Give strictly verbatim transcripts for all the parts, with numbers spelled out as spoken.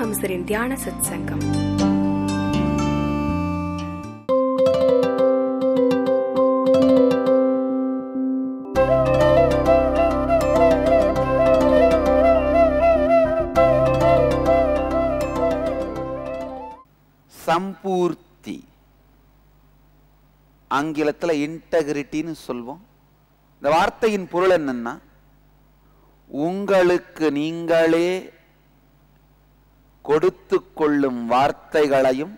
பரமஹம்சரின் தியான சத் சங்கம். சம்பூர்த்தி, ஆங்கிலத்தில் இன்டெகிரிட்டின்னு சொல்வோம். இந்த வார்த்தையின் பொருள் என்னன்னா, உங்களுக்கு நீங்களே கொடுத்து கொள்ளும் வார்த்தைகளையும்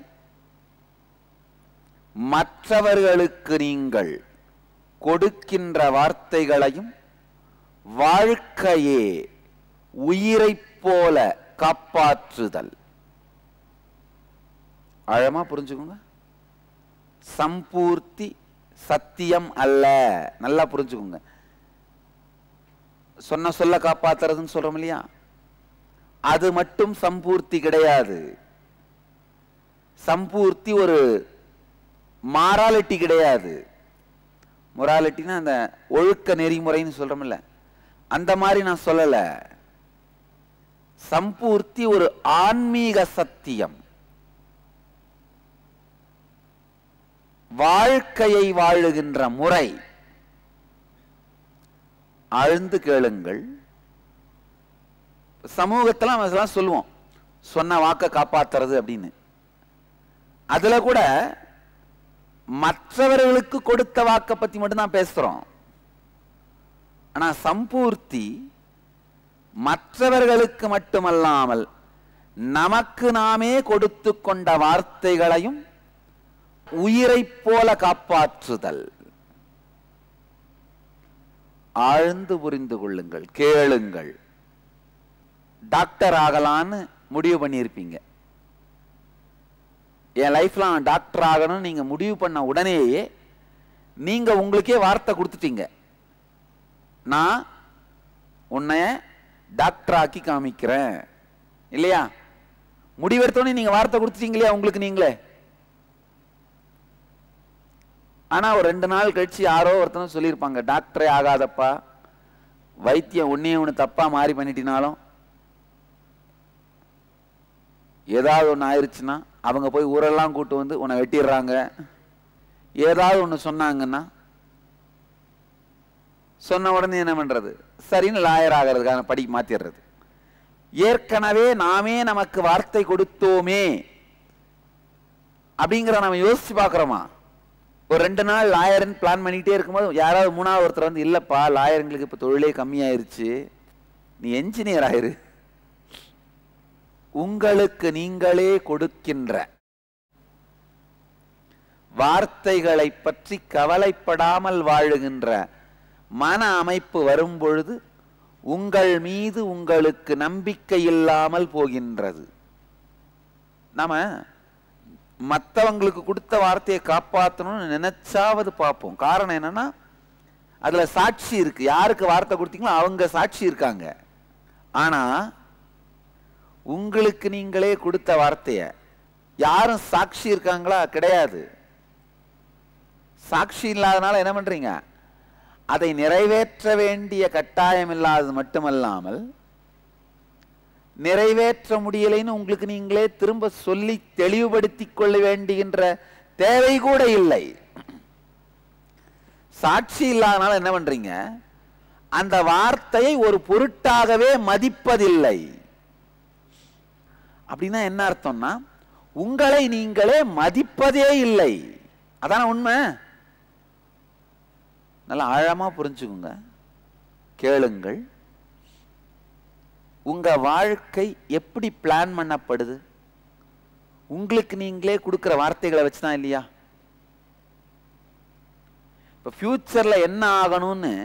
மற்றவர்களுக்கு நீங்கள் கொடுக்கின்ற வார்த்தைகளையும் வாழ்க்கையே உயிரைப் போல காப்பாற்றுதல். ஆழமா புரிஞ்சுக்கோங்க. சம்பூர்த்தி சத்தியம் அல்ல. நல்லா புரிஞ்சுக்கோங்க. சொன்ன சொல்ல காப்பாத்துறதுன்னு சொல்றோம் இல்லையா, அது மட்டும் சம்பூர்த்தி கிடையாது. சம்பூர்த்தி ஒரு மாராலிட்டி கிடையாது. மொராலிட்டினா அந்த ஒழுக்க நெறிமுறைன்னு சொல்றோம்ல, அந்த மாதிரி நான் சொல்லல. சம்பூர்த்தி ஒரு ஆன்மீக சத்தியம். வாழ்க்கையை வாழுகின்ற முறை. ஆழ்ந்து கேளுங்கள். சமூகத்தில் அதெல்லாம் சொல்லுவோம், சொன்ன வாக்க காப்பாத்துறது அப்படின்னு. அதுல கூட மற்றவர்களுக்கு கொடுத்த வாக்க பத்தி மட்டும்தான் பேசுறோம். ஆனா சம்பூர்த்தி மற்றவர்களுக்கு மட்டுமல்லாமல் நமக்கு நாமே கொடுத்து கொண்ட வார்த்தைகளையும் உயிரைப் போல காப்பாற்றுதல். ஆழ்ந்து புரிந்து கொள்ளுங்கள், கேளுங்கள். டாக்டர் ஆகலான்னு முடிவு பண்ணியிருப்பீங்க. என் லைஃப்ல நான் டாக்டர் ஆகணும்னு நீங்க முடிவு பண்ண உடனேயே நீங்க உங்களுக்கே வார்த்தை கொடுத்துட்டீங்க, நான் உன்னைய டாக்டர் ஆக்கி காமிக்கிறேன் இல்லையா? முடிவெடுத்தோடனே நீங்க வார்த்தை கொடுத்துட்டீங்க இல்லையா உங்களுக்கு நீங்களே? ஆனா ஒரு ரெண்டு நாள் கழிச்சு யாரோ ஒருத்தனும் சொல்லியிருப்பாங்க, டாக்டரே ஆகாதப்பா, வைத்தியம் ஒன்னே ஒன்று தப்பா மாறி பண்ணிட்டினாலும் ஏதாவது ஒன்று ஆயிடுச்சுன்னா அவங்க போய் ஊரெல்லாம் கூட்டு வந்து உன்னை வெட்டிடுறாங்க. ஏதாவது ஒன்று சொன்னாங்கன்னா சொன்ன உடனே என்ன பண்றது? சரின்னு லாயர் ஆகிறதுக்கான படி மாத்திடுறது. ஏற்கனவே நாமே நமக்கு வார்த்தை கொடுத்தோமே அப்படிங்கிற நம்ம யோசிச்சு பார்க்கிறோமா? ஒரு ரெண்டு நாள் லாயர்னு பிளான் பண்ணிக்கிட்டே இருக்கும்போது யாராவது மூணாவது ஒருத்தர் வந்து, இல்லப்பா லாயருங்களுக்கு இப்போ தொழிலே கம்மியாயிருச்சு, நீ என்ஜினியர் ஆயிரு. உங்களுக்கு நீங்களே கொடுக்கின்ற வார்த்தைகளை பற்றி கவலைப்படாமல் வாழுகின்ற மன அமைப்பு வரும் பொழுது உங்கள் மீது உங்களுக்கு நம்பிக்கை இல்லாமல் போகின்றது. நாம மற்றவங்களுக்கு கொடுத்த வார்த்தையை காப்பாற்றணும்னு நினைச்சாவது பார்ப்போம். காரணம் என்னன்னா, அதுல சாட்சி இருக்கு. யாருக்கு வார்த்தை கொடுத்தீங்களோ அவங்க சாட்சி இருக்காங்க. ஆனா உங்களுக்கு நீங்களே கொடுத்த வார்த்தைய யாரும் சாட்சி இருக்காங்களா? கிடையாது. சாட்சி இல்லாதனால என்ன பண்றீங்க? அதை நிறைவேற்ற வேண்டிய கட்டாயம் இல்லாதது மட்டுமல்லாமல் நிறைவேற்ற முடியலைன்னு உங்களுக்கு நீங்களே திரும்ப சொல்லி தெளிவுபடுத்திக் கொள்ள வேண்டுகின்ற தேவை கூட இல்லை. சாட்சி இல்லாதனால என்ன பண்றீங்க? அந்த வார்த்தையை ஒரு பொருட்டாகவே மதிப்பதில்லை. அப்படின்னா என்ன அர்த்தம்னா, உங்களை நீங்களே மதிப்பதே இல்லை. அதான உண்மை. நல்லா ஆழமா புரிஞ்சுக்குங்க, கேளுங்கள். உங்க வாழ்க்கை எப்படி பிளான் பண்ணப்படுது? உங்களுக்கு நீங்களே கொடுக்கிற வார்த்தைகளை வச்சுதான் இல்லையா? இப்ப ஃபியூச்சர்ல என்ன ஆகணும்னு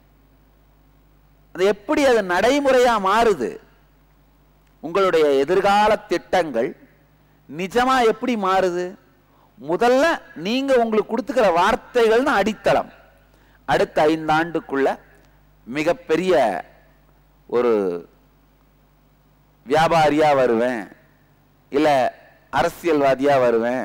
அது எப்படி அது நடைமுறையா மாறுது? உங்களுடைய எதிர்கால திட்டங்கள் நிஜமா எப்படி மாறுது? முதல்ல நீங்க உங்களுக்கு கொடுத்துக்கிற வார்த்தைகள் அடித்தளம். அடுத்த ஐந்தாண்டுக்குள்ள மிகப்பெரிய ஒரு வியாபாரியா வருவேன், இல்ல அரசியல்வாதியா வருவேன்,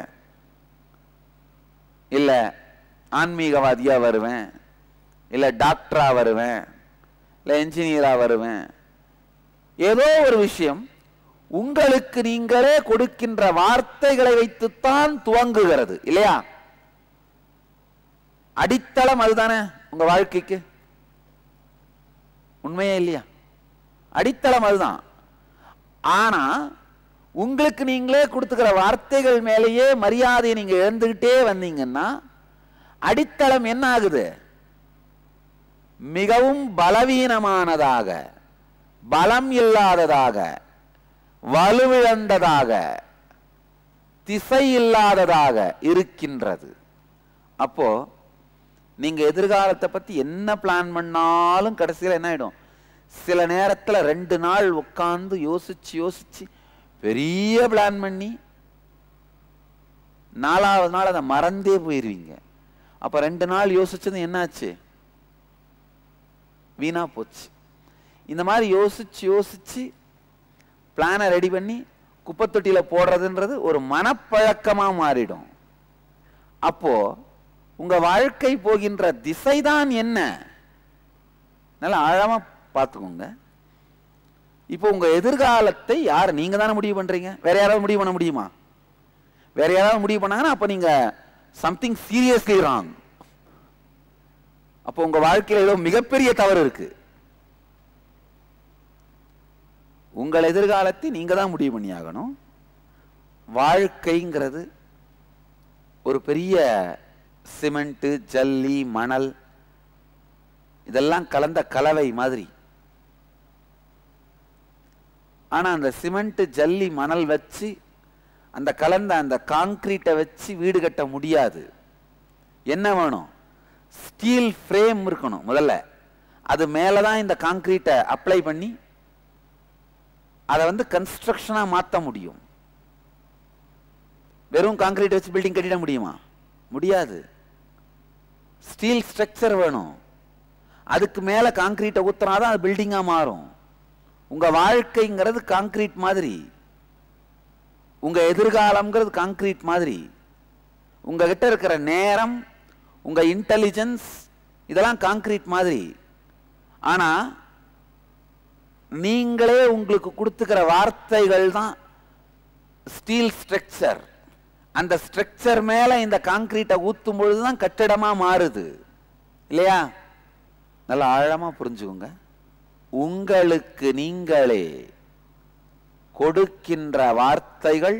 இல்ல ஆன்மீகவாதியா வருவேன், இல்ல டாக்டரா வருவேன், இல்ல என்ஜினியரா வருவேன். ஏதோ ஒரு விஷயம் உங்களுக்கு நீங்களே கொடுக்கின்ற வார்த்தைகளை வைத்துத்தான் துவங்குகிறது இல்லையா? அடித்தளம் அதுதானே உங்க வாழ்க்கைக்கு, உண்மையே இல்லையா? அடித்தளம் அதுதான். ஆனா உங்களுக்கு நீங்களே கொடுத்துக்கிற வார்த்தைகள் மேலேயே மரியாதையை நீங்க இழந்துகிட்டே வந்தீங்கன்னா அடித்தளம் என்ன ஆகுது? மிகவும் பலவீனமானதாக, பலம் இல்லாததாக, வலுவிழந்ததாக, திசை இல்லாததாக இருக்கின்றது. அப்போ நீங்க எதிர்காலத்தை பத்தி என்ன பிளான் பண்ணாலும் கடைசியில் என்ன ஆயிடும்? சில நேரத்தில் ரெண்டு நாள் உட்கார்ந்து யோசிச்சு யோசிச்சு பெரிய பிளான் பண்ணி நாலாவது நாள் அதை மறந்தே போயிருவீங்க. அப்ப ரெண்டு நாள் யோசிச்சது என்னாச்சு? வீணா போச்சு. இந்த மாதிரி யோசிச்சு யோசிச்சு பிளானை ரெடி பண்ணி குப்பை தொட்டியில போடுறதுன்றது ஒரு மனப்பழக்கமா மாறிடும். அப்போ உங்க வாழ்க்கை போகின்ற திசைதான் என்ன? நல்லா ஆழமா பார்த்துக்கோங்க. இப்போ உங்க எதிர்காலத்தை யார்? நீங்க தானே முடிவு பண்றீங்க. வேற யாராவது முடிவு பண்ண முடியுமா? வேற யாராவது முடிவு பண்ணாங்கன்னா அப்ப நீங்க சம்திங் சீரியஸ்லி ராங். அப்போ உங்க வாழ்க்கையில ஏதோ மிகப்பெரிய தவறு இருக்கு. உங்கள் எதிர்காலத்தை நீங்க தான் முடிவு பண்ணி ஆகணும். வாழ்க்கைங்கிறது ஒரு பெரிய சிமெண்ட், ஜல்லி, மணல் இதெல்லாம் கலந்த கலவை மாதிரி. ஆனா அந்த சிமெண்ட், ஜல்லி, மணல் வச்சு அந்த கலந்த அந்த கான்கிரீட்டை வச்சு வீடு கட்ட முடியாது. என்ன வேணும்? ஸ்டீல் ஃப்ரேம் இருக்கணும் முதல்ல. அது மேலதான் இந்த கான்கிரீட்டை அப்ளை பண்ணி அதை வந்து கன்ஸ்ட்ரக்ஷனா மாற்ற முடியும். வெறும் கான்கிரீட் வச்சு பில்டிங் கட்டிட முடியுமா? முடியாது. ஸ்டீல் ஸ்ட்ரக்சர் வேணும். அதுக்கு மேல கான்கிரீட்டை ஊத்துனாதான் அது பில்டிங்கா மாறும். உங்க வாழ்க்கைங்கிறது கான்கிரீட் மாதிரி, உங்க எதிர்காலம்ங்கிறது கான்கிரீட் மாதிரி. உங்ககிட்ட இருக்கிற நேரம், உங்க இன்டெலிஜென்ஸ் இதெல்லாம் கான்கிரீட் மாதிரி. ஆனா நீங்களே உங்களுக்கு கொடுத்துக்கிற வார்த்தைகள் தான் ஸ்டீல் ஸ்ட்ரக்சர். அந்த ஸ்ட்ரக்சர் மேல இந்த கான்கிரீட்டை ஊத்தும் பொழுதுதான் கட்டிடமா மாறுது இல்லையா? நல்லா ஆழமா புரிஞ்சுக்கோங்க. உங்களுக்கு நீங்களே கொடுக்கின்ற வார்த்தைகள்,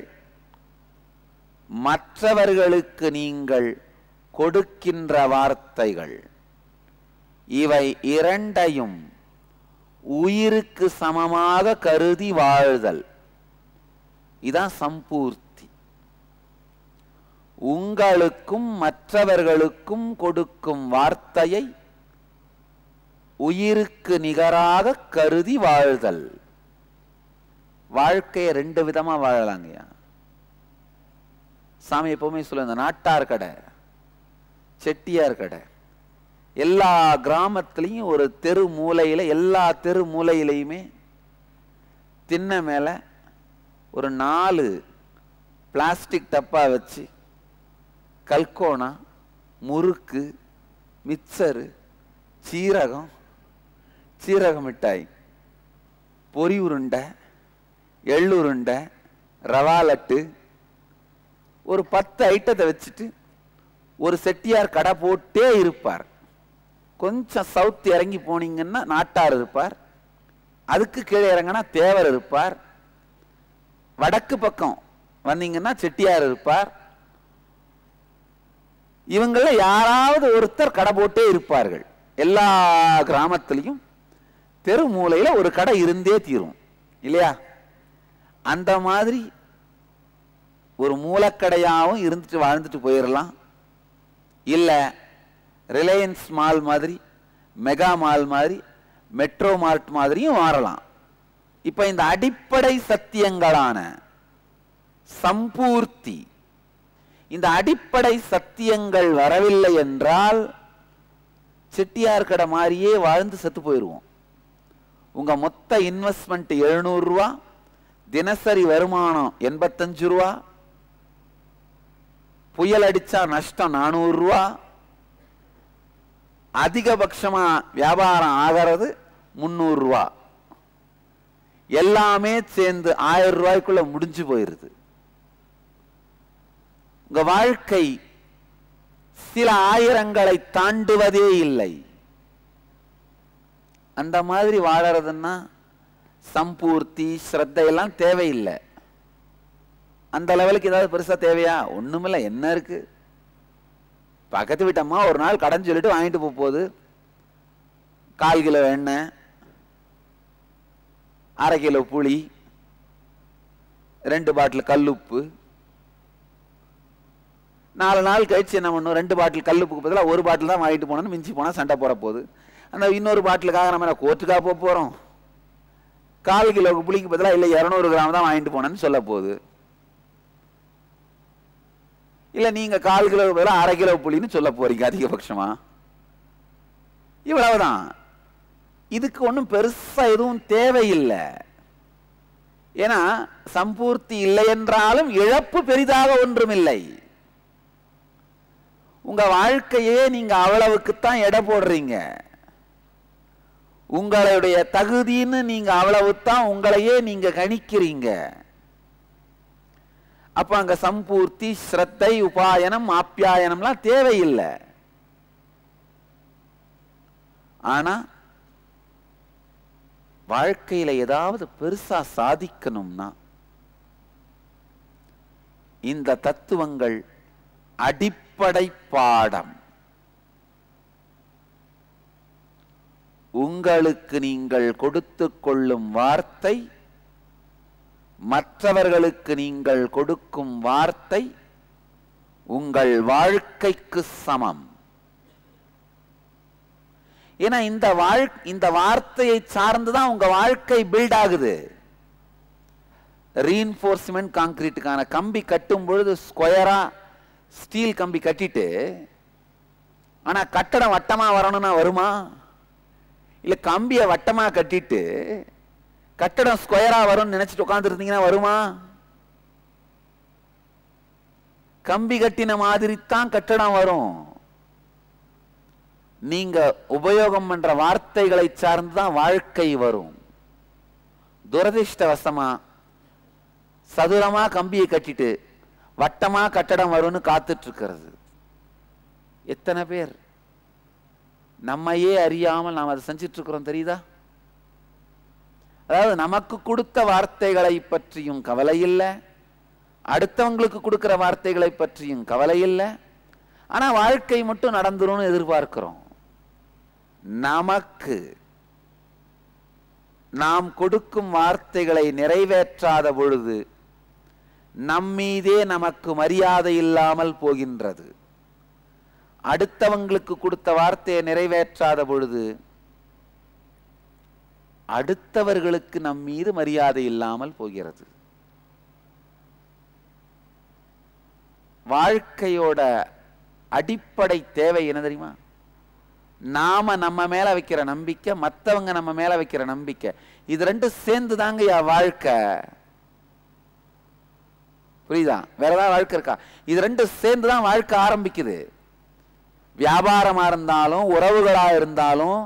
மற்றவர்களுக்கு நீங்கள் கொடுக்கின்ற வார்த்தைகள், இவை இரண்டையும் உயிருக்கு சமமாக கருதி வாழ்தல். இதான் சம்பூர்த்தி. உங்களுக்கும் மற்றவர்களுக்கும் கொடுக்கும் வார்த்தையை உயிருக்கு நிகராக கருதி வாழ்தல். வாழ்க்கையை ரெண்டு விதமா வாழலாங்கய்யா. சாமி எப்பவுமே சொல்லுங்க, நாட்டார் கடை, செட்டியார் கடை. எல்லா கிராமத்திலையும் ஒரு தெரு மூலையில, எல்லா தெரு மூலையிலையுமே திண்ண மேல ஒரு நாலு பிளாஸ்டிக் டப்பா வச்சு கல்கோனா, முறுக்கு, மிக்சரு, சீரகம், சீரக மிட்டாய், பொரி உருண்டை, எள்ளுருண்டை, ரவா லட்டு, ஒரு பத்து ஐட்டத்தை வச்சுட்டு ஒரு செட்டியார் கடை போட்டே இருப்பார். கொஞ்சம் சவுத் இறங்கி போனீங்கன்னா நாட்டார் இருப்பார். அதுக்கு கீழே இறங்கினா தேவர் இருப்பார். வடக்கு பக்கம் வந்தீங்கன்னா செட்டியார் இருப்பார். இவங்கள யாராவது ஒருத்தர் கடை போட்டே இருப்பார்கள். எல்லா கிராமத்திலையும் தெரு மூலையில ஒரு கடை இருந்தே தீரும் இல்லையா? அந்த மாதிரி ஒரு மூலக்கடையாவும் இருந்துட்டு வாழ்ந்துட்டு போயிடலாம். இல்ல ரிலையன்ஸ் மால் மாதிரி, மெகா மால் மாதிரி, மெட்ரோ மார்ட் மாதிரியும் மாறலாம். இப்ப இந்த அடிப்படை சத்தியங்களான சம்பூர்த்தி, இந்த அடிப்படை சத்தியங்கள் வரவில்லை என்றால் செட்டியார் கடை மாதிரியே வாழ்ந்து செத்து போயிடுவோம். உங்க மொத்த இன்வெஸ்ட்மெண்ட் எழுநூறு ரூபா, தினசரி வருமானம் எண்பத்தஞ்சு ரூபா, புயல் அடிச்சா நஷ்டம் நானூறு ரூபா, அதிகபட்சமா வியாபாரம் ஆகிறது முன்னூறு ரூபா. எல்லாமே சேர்ந்து ஆயிரம் ரூபாய்க்குள்ள முடிஞ்சு போயிருது. உங்க வாழ்க்கை சில ஆயிரங்களை தாண்டுவதே இல்லை. அந்த மாதிரி வாழறதுன்னா சம்பூர்த்தி ஸ்ரத்தையெல்லாம் தேவையில்லை. அந்த லெவலுக்கு ஏதாவது பெருசா தேவையா? ஒண்ணுமில்ல. என்ன இருக்கு? பக்கத்து வீட்டம்மா ஒரு நாள் கடன் சொல்லிட்டு வாங்கிட்டு போகுது. கால் கிலோ எண்ணெய், அரை கிலோ புளி, ரெண்டு பாட்டில் கல்லுப்பு. நாலு நாள் கழிச்சு என்ன பண்ணும்? ரெண்டு பாட்டில் கல்லுப்புக்கு பதிலாக ஒரு பாட்டில் தான் வாங்கிட்டு போனோன்னு மிஞ்சி போனால் சண்டை போற போகுது. அந்த இன்னொரு பாட்டிலுக்காக நம்ம கோர்ட்டுக்காக போக போகிறோம். கால் கிலோவுக்கு புளிக்கு பதிலாக இல்லை இரநூறு கிராம் தான் வாங்கிட்டு போனேன்னு சொல்ல போகுது. இல்லை நீங்கள் கால் கிலோவுக்கு பதிலாக அரை கிலோ புளின்னு சொல்ல போறீங்க அதிகபட்சமா. இவ்வளவுதான். இதுக்கு ஒன்றும் பெருசா எதுவும் தேவையில்லை. ஏன்னா சம்பூர்த்தி இல்லை என்றாலும் இழப்பு பெரிதாக ஒன்றும் இல்லை. உங்க வாழ்க்கையே நீங்க அவ்வளவுக்குத்தான் எடை போடுறீங்க. உங்களுடைய தகுதின்னு நீங்க அவ்வளவுத்தான் உங்களையே நீங்க கணிக்கிறீங்க. அப்ப அங்க சம்பூர்த்தி ஸ்ரத்தை உபாயனம் ஆப்யாயனம்லாம் தேவையில்லை. ஆனா வாழ்க்கையில ஏதாவது பெருசா சாதிக்கணும்னா இந்த தத்துவங்கள் அடிப்படை பாடம். உங்களுக்கு நீங்கள் கொடுத்து கொள்ளும் வார்த்தை, மற்றவர்களுக்கு நீங்கள் கொடுக்கும் வார்த்தை உங்கள் வாழ்க்கைக்கு சமம். ஏன்னா இந்த வாழ் இந்த வார்த்தையை சார்ந்துதான் உங்க வாழ்க்கை பில்ட் ஆகுது. ரீஇன்ஃபோர்ஸ்மெண்ட் கான்கிரீட்டுக்கான கம்பி கட்டும் பொழுது ஸ்கொயரா ஸ்டீல் கம்பி கட்டிட்டு, ஆனா கட்டடம் வட்டமா வரணும்னா வருமா? இல்ல கம்பிய வட்டமா கட்டிட்டு கட்டடம் ஸ்கொயரா வரும்னு நினைச்சிட்டு உட்கார்ந்து இருந்தீங்கன்னா வருமா? கம்பி கட்டின மாதிரி தான் கட்டடம் வரும். நீங்க உபயோகம் பண்ற வார்த்தைகளை சார்ந்துதான் வாழ்க்கை வரும். துரதிர்ஷ்டவசமா சதுரமா கம்பியை கட்டிட்டு வட்டமா கட்டடம் வரும்னு காத்துட்டு இருக்கிறது எத்தனை பேர்? நம்மையே அறியாமல் நாம் அதை செஞ்சிட்டு இருக்கிறோம், தெரியுதா? அதாவது நமக்கு கொடுத்த வார்த்தைகளை பற்றியும் கவலை இல்லை, அடுத்தவங்களுக்கு கொடுக்கிற வார்த்தைகளை பற்றியும் கவலை இல்லை. ஆனா வாழ்க்கை மட்டும் நடந்துரும்னு எதிர்பார்க்கிறோம். நமக்கு நாம் கொடுக்கும் வார்த்தைகளை நிறைவேற்றாத பொழுது நம்மீதே நமக்கு மரியாதை இல்லாமல் போகின்றது. அடுத்தவங்களுக்கு கொடுத்த வார்த்தையை நிறைவேற்றாத பொழுது அடுத்தவர்களுக்கு நம் மீது மரியாதை இல்லாமல் போகிறது. வாழ்க்கையோட அடிப்படை தேவை என்ன தெரியுமா? நாம நம்ம மேல வைக்கிற நம்பிக்கை, மற்றவங்க நம்ம மேல வைக்கிற நம்பிக்கை, இது ரெண்டு சேர்ந்து தாங்க வாழ்க்கை. புரியுதா? வேற ஏதாவது வாழ்க்கை இருக்கா? இது ரெண்டு சேர்ந்துதான் வாழ்க்கை ஆரம்பிக்குது. வியாபாரமா இருந்தாலும் உறவுகளா இருந்தாலும்.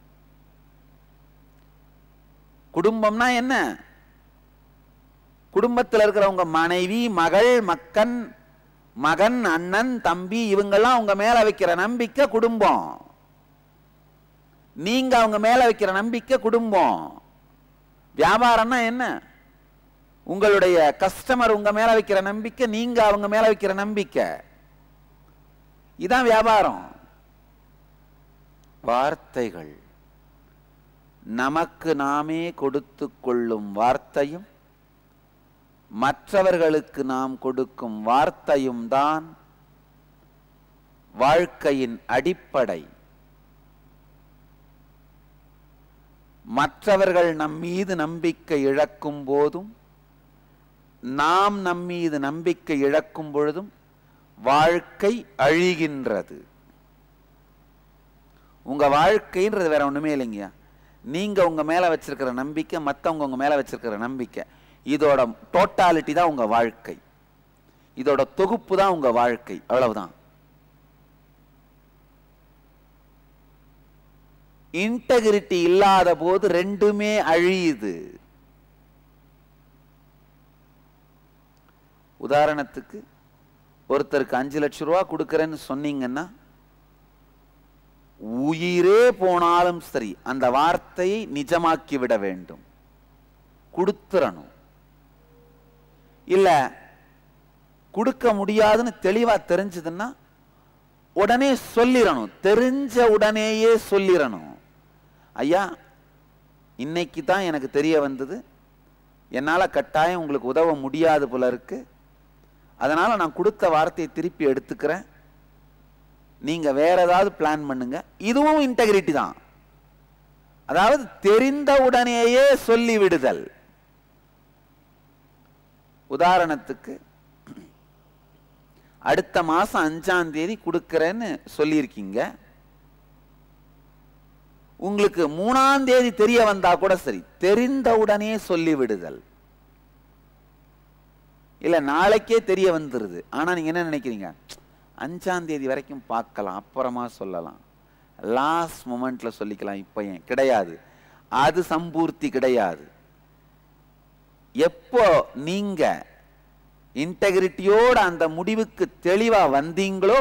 குடும்பம்னா என்ன? குடும்பத்தில் இருக்கிறவங்க மனைவி, மகள், மக்கன், மகன், அண்ணன், தம்பி, இவங்கெல்லாம் உங்க மேல வைக்கிற நம்பிக்கை குடும்பம். நீங்க அவங்க மேல வைக்கிற நம்பிக்கை குடும்பம். வியாபாரம்னா என்ன? உங்களுடைய கஸ்டமர் உங்க மேல வைக்கிற நம்பிக்கை, நீங்க அவங்க மேல வைக்கிற நம்பிக்கை. இதான் வியாபாரம். வார்த்தைகள், நமக்கு நாமே கொடுத்து கொள்ளும் வார்த்தையும் மற்றவர்களுக்கு நாம் கொடுக்கும் வார்த்தையும் தான் வாழ்க்கையின் அடிப்படை. மற்றவர்கள் நம் மீது நம்பிக்கை இழக்கும் போதும் நாம் நம் மீது நம்பிக்கை இழக்கும் பொழுதும் வாழ்க்கை அழிகின்றது. உங்க வாழ்க்கைன்றது வேற ஒண்ணுமே இல்லைங்க. நீங்க உங்க மேல வச்சிருக்கிற நம்பிக்கை, மற்றவங்க உங்க மேல வச்சிருக்கிற நம்பிக்கை, இதோட டோட்டாலிட்டி தான் உங்க வாழ்க்கை. இதோட தொகுப்பு தான் உங்க வாழ்க்கை. அவ்வளவுதான். இன்டெகிரிட்டி இல்லாத போது ரெண்டுமே அழியுது. உதாரணத்துக்கு ஒருத்தருக்கு அஞ்சு லட்சம் ரூபா கொடுக்கறேன்னு சொன்னீங்கன்னா உயிரே போனாலும் சரி அந்த வார்த்தையை நிஜமாக்கி விட வேண்டும், கொடுத்துறணும். இல்ல கொடுக்க முடியாதுன்னு தெளிவா தெரிஞ்சதுன்னா உடனே சொல்லிடணும், தெரிஞ்ச உடனேயே சொல்லிடணும். ஐயா, இன்னைக்கு தான் எனக்கு தெரிய வந்தது, என்னால் கட்டாயம் உங்களுக்கு உதவ முடியாது போல இருக்கு, அதனால நான் கொடுத்த வார்த்தையை திருப்பி எடுத்துக்கிறேன், நீங்க வேற ஏதாவது பிளான் பண்ணுங்க. இதுவும் இன்டெகிரிட்டி தான். அதாவது தெரிந்த உடனேயே சொல்லி விடுதல். உதாரணத்துக்கு அடுத்த மாசம் அஞ்சாம் தேதி கொடுக்கிறேன்னு சொல்லியிருக்கீங்க, உங்களுக்கு மூணாம் தேதி தெரிய வந்தா கூட சரி, தெரிந்த உடனே சொல்லி விடுதல். இல்ல நாளைக்கே தெரிய வந்துருது, ஆனா நீங்க என்ன நினைக்கிறீங்க, அஞ்சாம் தேதி வரைக்கும் பார்க்கலாம், அப்புறமா சொல்லலாம், லாஸ்ட் மொமெண்ட்ல சொல்லிக்கலாம், இப்ப ஏன் கிடையாது, அது சம்பூர்த்தி கிடையாது. எப்போ நீங்க இன்டெகிரிட்டியோட அந்த முடிவுக்கு தெளிவா வந்தீங்களோ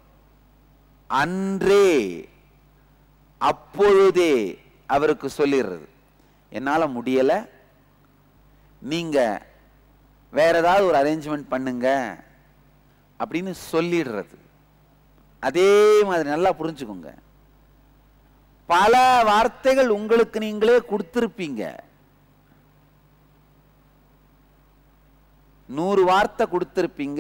அன்றே அப்பொழுதே அவருக்கு சொல்லிடுறது, என்னால முடியல, நீங்க வேற ஏதாவது ஒரு அரேஞ்ச்மெண்ட் பண்ணுங்க அப்படின்னு சொல்லிடுறது. அதே மாதிரி நல்லா புரிஞ்சுக்கோங்க, பல வார்த்தைகள் உங்களுக்கு நீங்களே கொடுத்திருப்பீங்க. நூறு வார்த்தை கொடுத்திருப்பீங்க,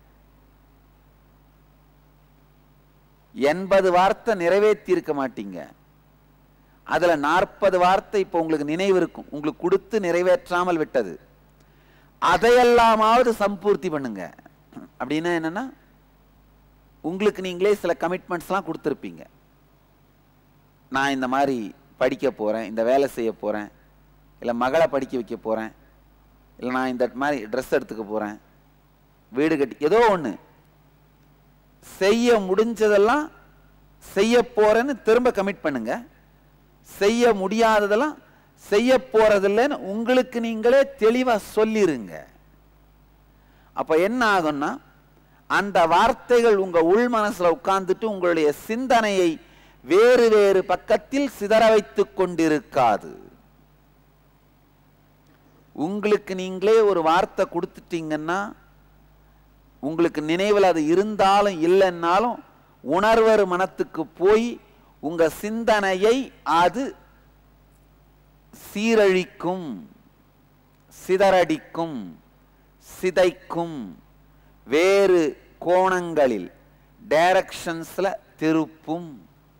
எண்பது வார்த்தை நிறைவேற்றி இருக்க மாட்டீங்க. அதுல நாற்பது வார்த்தை இப்ப உங்களுக்கு நினைவு இருக்கும், உங்களுக்கு கொடுத்து நிறைவேற்றாமல் விட்டது, அதையெல்லாமாவது சம்பூர்த்தி பண்ணுங்க. அப்படின்னா என்னன்னா, உங்களுக்கு நீங்களே சில கமிட்மெண்ட்ஸ் எல்லாம் கொடுத்திருப்பீங்க. நான் இந்த மாதிரி படிக்க போறேன், இந்த வேலை செய்ய போறேன், இல்ல மகளை படிக்க வைக்க போறேன், இல்லை நான் இந்த மாதிரி ட்ரெஸ் எடுத்துக்க போறேன், வீடு கட்டி, ஏதோ ஒண்ணு செய்ய முடிஞ்சதெல்லாம் செய்ய போறேன்னு திரும்ப கமிட் பண்ணுங்க. செய்ய முடியாததெல்லாம் செய்ய போறதில்லைன்னு உங்களுக்கு நீங்களே தெளிவா சொல்லிருங்க. அப்ப என்ன ஆகும்னா, அந்த வார்த்தைகள் உங்க உள் மனசுல உட்கார்ந்துட்டு உங்களுடைய சிந்தனையை வேறு வேறு பக்கத்தில் சிதற வைத்துக் கொண்டிருக்காது. உங்களுக்கு நீங்களே ஒரு வார்த்தை கொடுத்துட்டீங்கன்னா, உங்களுக்கு நினைவில் அது இருந்தாலும் இல்லைன்னாலும் உணர்வர் மனத்துக்கு போய் உங்க சிந்தனையை அது சீரழிக்கும், சிதறடிக்கும், சிதைக்கும், வேறு கோணங்களில் டைரக்ஷன்ஸ்ல திருப்பும்.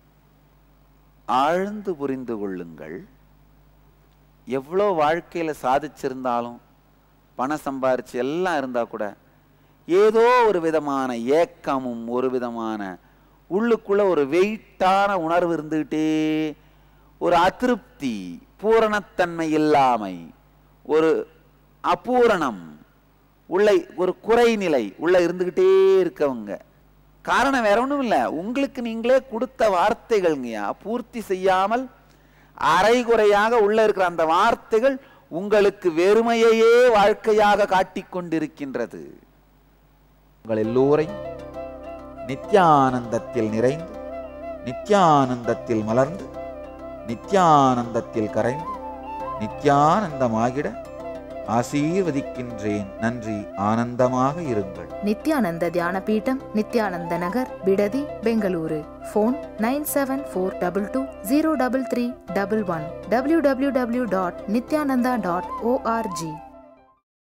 ஆழ்ந்து புரிந்து கொள்ளுங்கள். எவ்வளோ வாழ்க்கையில சாதிச்சிருந்தாலும், பணம் சம்பாரிச்சு எல்லாம் இருந்தா கூட ஏதோ ஒரு விதமான ஏக்கமும் ஒரு விதமான உள்ளுக்குள்ள ஒரு வெயிட்டான உணர்வு இருந்துகிட்டே, ஒரு அதிருப்தி, பூரணத்தன்மை இல்லாமை, ஒரு அபூரணம் உள்ள, ஒரு குறைநிலை உள்ள இருந்துகிட்டே இருக்கவங்க. காரணம் வேற ஒன்றும் இல்லை, உங்களுக்கு நீங்களே கொடுத்த வார்த்தைகள்ங்கயா பூர்த்தி செய்யாமல் அரைகுறையாக உள்ள இருக்கிற அந்த வார்த்தைகள் உங்களுக்கு வெறுமையையே வாழ்க்கையாக காட்டிக் கொண்டிருக்கின்றது. உங்கள் எல்லோரையும் நித்யானந்தத்தில் நிறைந்து, நித்யானந்தத்தில் மலர்ந்து, நித்யானந்தத்தில் கரைந்து, நித்யானந்தமாகிட ஆசீர்வதிக்கின்றேன். நன்றி. ஆனந்தமாக இருங்கள். Nithyananda Dhyana Peetam, Nithyananda Nagar, Bidadi, Bengaluru. Phone nine seven four double two zero double three double one. W W W dot Nithyananda dot O R G.